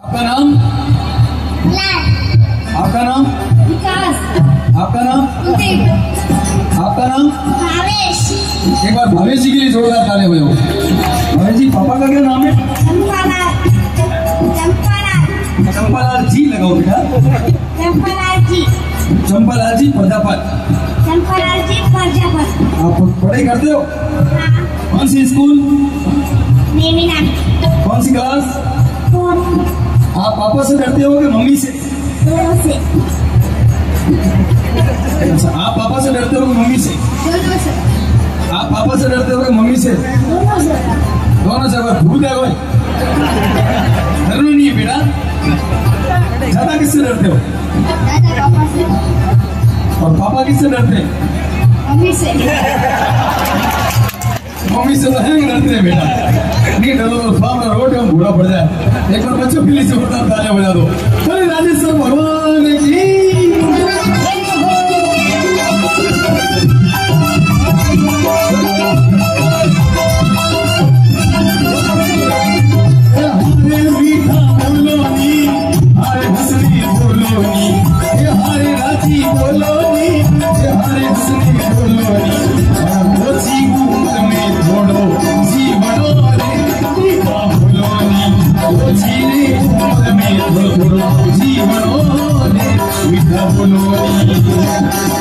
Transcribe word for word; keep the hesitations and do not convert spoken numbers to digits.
आपका नाम? आपका नाम? विकास। आपका नाम? कुलदीप। आपका नाम? भावेश। एक बार भावेश जी के लिए जोरदार ताली बजाओ। भावेश जी, पापा का क्या नाम है? चंपालाल। चंपालाल। चंपालाल जी लगाओ बेटा। चंपालाल जी। चंपालाल जी प्रजापत। चंपालाल जी प्रजापत। आप पढ़ाई करते हो? हाँ। कौन सी स्कूल? नेमिना। कौन सी क्लास? फोर्थ। आप पापा से डरते हो कि मम्मी से? दोनों से। अच्छा, आप पापा से डरते हो कि मम्मी से? दोनों से। आप पापा से डरते हो कि मम्मी से? दोनों से। दोनों से। अगर भूल गए कोई डरना नहीं है बेटा। ज्यादा किससे डरते हो? दादा पापा से। और पापा किससे डरते हैं? मम्मी से। मम्मी से तो है डरते हैं बेटा। नहीं डरो तो सामने रोड में बूढ़ा पड़ जाए। एक बार बच्चों के लिए जोरदार तालियां बजा दो। अरे राजेश्वर भगवान की। हरे मीठा बोलो नी, हरे हंसनी बोलो नी, ये हरे राजी बोलो नी, ये हरे हंसनी बोलो नी। मोची गुंद में छोड़ो जीवनो रे मीठा बोलो नी, मोची रे गुंद में छोड़ो जीवनो रे मीठा बोलो नी।